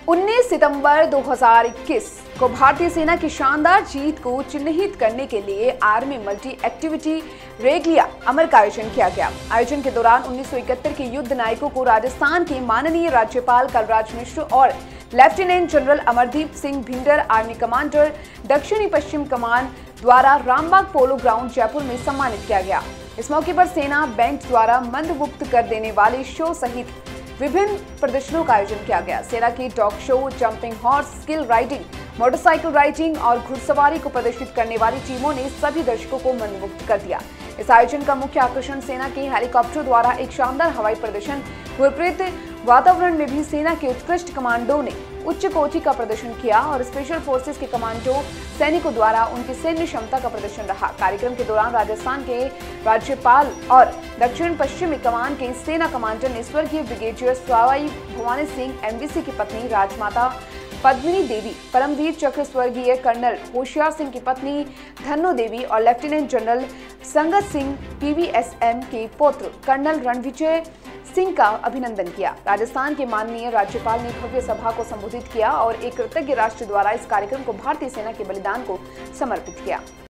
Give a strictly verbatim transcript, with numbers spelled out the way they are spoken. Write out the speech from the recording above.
उन्नीस सितंबर दो हज़ार इक्कीस को भारतीय सेना की शानदार जीत को चिन्हित करने के लिए army multi activity regalia Amar का आयोजन किया गया। आयोजन के दौरान उन्नीस सौ इकहत्तर के युद्ध नायकों को राजस्थान के माननीय राज्यपाल कलराज मिश्र और lieutenant general Amardeep Singh Bhinder, army commander दक्षिणी पश्चिम कमान द्वारा रामबाग पोलो ग्राउंड जयपुर में सम्मानित किया गया। इस मौके पर सेना बैंड द्वारा मंत्रमुग्ध कर देने वाले शो सहित विभिन्न प्रदर्शनों का आयोजन किया गया। सेना की dog show, jumping horse, skill riding, motorcycle riding और घुड़सवारी को प्रदर्शित करने वाली टीमों ने सभी दर्शकों को मंत्रमुग्ध कर दिया। इस आयोजन का मुख्य आकर्षण सेना के हेलीकॉप्टर द्वारा एक शानदार हवाई प्रदर्शन, विपरीत वातावरण में भी सेना के उत्कृष्ट कमांडो ने उच्च कोटि का प्रदर्शन किया और स्पेशल फोर्सेस के कमांडो सैनिकों द्वारा उनकी सैन्य क्षमता का प्रदर्शन रहा। कार्यक्रम के दौरान राजस्थान के राज्यपाल और दक्षिण पश्चिमी कमान के सेना कमांडर ने स्वर्गीय ब्रिगेडियर सवाई भवानी सिंह एमबीसी की पत्नी राजमाता पद्मिनी देवी, परमवीर चक्र स्वर्गीय कर्नल होशियार सिंह की पत्नी धन्नो देवी और लेफ्टिनेंट जनरल संगत सिंह पीवीएसएम के पुत्र कर्नल रणविजय सिंह का अभिनंदन किया। राजस्थान के माननीय राज्यपाल ने भव्य सभा को संबोधित किया और एक कृतज्ञ राष्ट्र द्वारा इस कार्यक्रम को भारतीय सेना के बलिदान को समर्पित किया।